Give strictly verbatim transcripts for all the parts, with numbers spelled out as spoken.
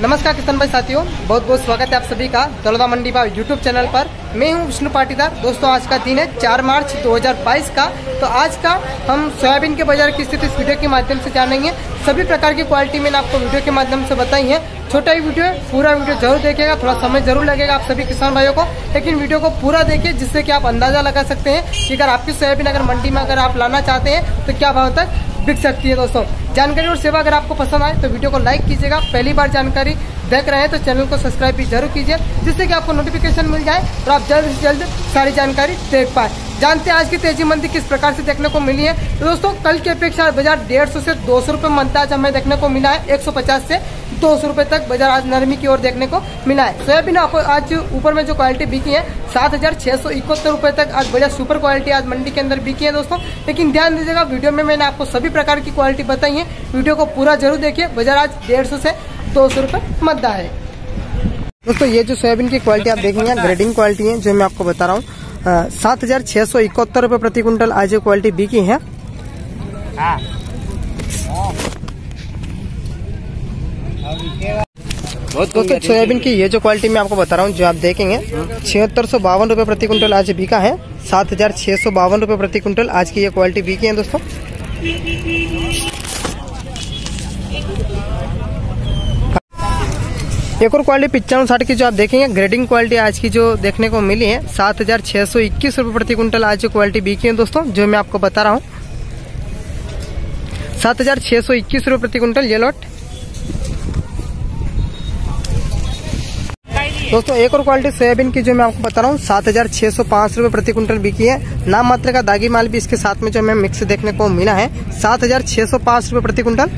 नमस्कार किसान भाई साथियों, बहुत बहुत स्वागत है आप सभी का दौलता मंडी भाव यूट्यूब चैनल पर। मैं हूं विष्णु पाटीदार। दोस्तों आज का दिन है चार मार्च दो हज़ार बाईस का। तो आज का हम सोयाबीन के बाजार की स्थिति इस वीडियो के माध्यम से जानेंगे। सभी प्रकार की क्वालिटी मैंने आपको वीडियो के माध्यम से बताई है। छोटा ही वीडियो है, पूरा वीडियो जरूर देखिएगा। थोड़ा समय जरूर लगेगा आप सभी किसान भाइयों को, लेकिन वीडियो को पूरा देखिए जिससे कि आप अंदाजा लगा सकते हैं कि अगर आपकी सोयाबीन अगर मंडी में अगर आप लाना चाहते हैं तो क्या भाव तक बिक सकती है। दोस्तों जानकारी और सेवा अगर आपको पसंद आए तो वीडियो को लाइक कीजिएगा। पहली बार जानकारी देख रहे हैं तो चैनल को सब्सक्राइब भी जरूर कीजिए, जिससे कि आपको नोटिफिकेशन मिल जाए और आप जल्द से जल्द सारी जानकारी देख पाए। जानते हैं आज की तेजी मंदी किस प्रकार से देखने को मिली है। तो दोस्तों कल की अपेक्षा बाजार डेढ़ सौ से दो सौ रुपए मंदा आज हमें देखने को मिला है। एक सौ पचास से दो सौ रुपए तक बाजार आज नरमी की ओर देखने को मिला है। सोयाबीन आज ऊपर में जो क्वालिटी बिकी है सात हजार छह सौ इकहत्तर रुपए तक आज बढ़िया सुपर क्वालिटी आज मंडी के अंदर बिकी है। दोस्तों लेकिन ध्यान दीजिएगा, वीडियो में मैंने आपको सभी प्रकार की क्वालिटी बताई है। वीडियो को पूरा जरूर देखिए। बाजार आज डेढ़ सौ से दो सौ रुपए मंदा है। दोस्तों ये जो सोयाबीन की क्वालिटी आप देखेंगे ग्रेडिंग क्वालिटी है, जो मैं आपको बता रहा हूँ। सात हजार छह सौ इकहत्तर रुपए प्रति क्विंटल आज ये क्वालिटी बिकी है। दोस्तों सोयाबीन की ये जो क्वालिटी मैं आपको बता रहा हूँ, जो आप देखेंगे छिहत्तर सौ बावन रुपए प्रति क्विंटल आज बिका है। सात हजार छह सौ बावन रुपए प्रति क्विंटल आज की ये क्वालिटी बिकी है। दोस्तों एक और क्वालिटी पिचानवे साठ की जो आप देखेंगे ग्रेडिंग क्वालिटी आज की जो देखने को मिली है सात हजार छह सौ इक्कीस रुपए प्रति क्विंटल आज जो क्वालिटी बिकी है। दोस्तों जो मैं आपको बता रहा हूँ सात हजार छह सौ इक्कीस रुपए प्रति क्विंटल ये लॉट। दोस्तों एक और क्वालिटी सोयाबीन की जो मैं आपको बता रहा हूँ सात हजार छह सौ पांच रुपए प्रति क्विंटल बिकी है। नाम मात्र का दागी माल भी इसके साथ में जो हमें मिक्स देखने को मिला है। सात हजार छह सौ पांच रुपए प्रति क्विंटल।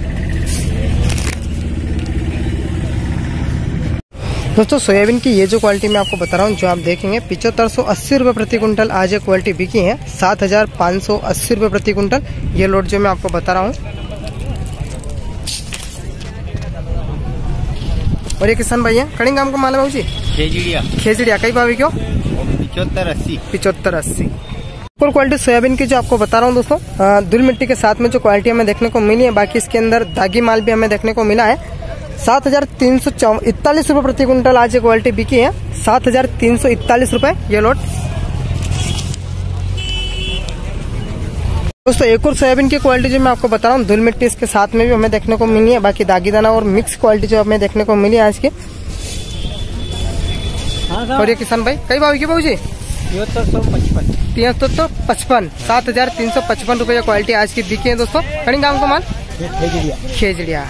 दोस्तों सोयाबीन की ये जो क्वालिटी मैं आपको बता रहा हूँ, जो आप देखेंगे पिछहत्तर सौ अस्सी रुपए प्रति क्विंटल आज ये क्वालिटी बिकी है। सात हजार पाँच सौ अस्सी रुपए प्रति क्विंटल ये लोड जो मैं आपको बता रहा हूँ। और ये किसान भैया कड़ी गांव का माल है जी खेजड़िया खेजड़िया कई भावी क्यों पिछहत्तर अस्सी पिछहत्तर अस्सी। और क्वालिटी सोयाबीन की जो आपको बता रहा हूँ दोस्तों, धूल मिट्टी के साथ में जो क्वालिटी हमें देखने को मिली है, बाकी इसके अंदर दागी माल भी हमें देखने को मिला है। सात हजार तीन सौ इकतालीस रुपए प्रति क्विंटल आज ये क्वालिटी बिकी है। सात हजार तीन सौ इकतालीस रुपए ये लोट। दोस्तों एक और सोयाबीन की क्वालिटी जो मैं आपको बता रहा हूँ धूल मिट्टी इसके साथ में भी हमें देखने को मिली है। बाकी दागी दाना और मिक्स क्वालिटी जो हमें देखने को मिली है आज की। और ये किसान भाई कई भाव की भाव जी तिहत्तर सौ पचपन तिहत्तर सौ पचपन सात हजार तीन सौ पचपन रुपए क्वालिटी आज की बिकी है। दोस्तों कड़ी गांव का माल खेजड़िया।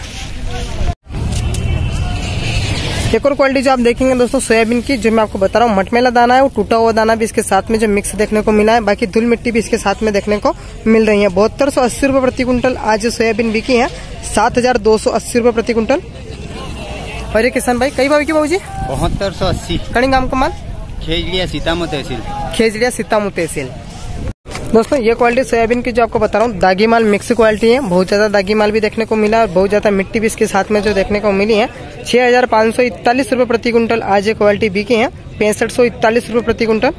एक और क्वालिटी जो आप देखेंगे दोस्तों सोयाबीन की, जो मैं आपको बता रहा हूँ मटमेला दाना है, वो टूटा हुआ दाना भी इसके साथ में जो मिक्स देखने को मिला है। बाकी धूल मिट्टी भी इसके साथ में देखने को मिल रही है। बहत्तर सौ अस्सी रुपए प्रति क्विंटल आज सोयाबीन बिकी है। सात हजार दो सौ अस्सी रुपए प्रति क्विंटल। और ये किसान भाई कई भाव की बाबू जी बहत्तर सौ अस्सी कड़ी गांव का माल खेजड़िया सीतामऊ तहसील खेजड़िया सीतामऊ तहसील। दोस्तों ये क्वालिटी सोयाबीन की जो आपको बता रहा हूँ दागी माल मिक्स क्वालिटी है। बहुत ज्यादा दागी माल भी देखने को मिला और बहुत ज्यादा मिट्टी भी इसके साथ में जो देखने को मिली है। छह हजार पाँच सौ इकतालीस रुपए प्रति क्विंटल आज ये क्वालिटी बिकी है। पैंसठ सौ इकतालीस रुपए प्रति क्विंटल।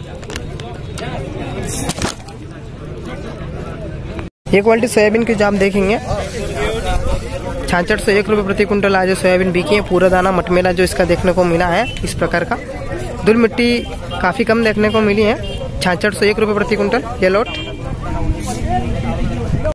ये क्वालिटी सोयाबीन की जो आप देखेंगे छाछठ सौ एक रुपए प्रति क्विंटल आज सोयाबीन बिकी है। पूरा दाना मटमेला जो इसका देखने को मिला है इस प्रकार का। धूल मिट्टी काफी कम देखने को मिली है। छाछठ सौ एक रुपए प्रति क्विंटल ये लोट।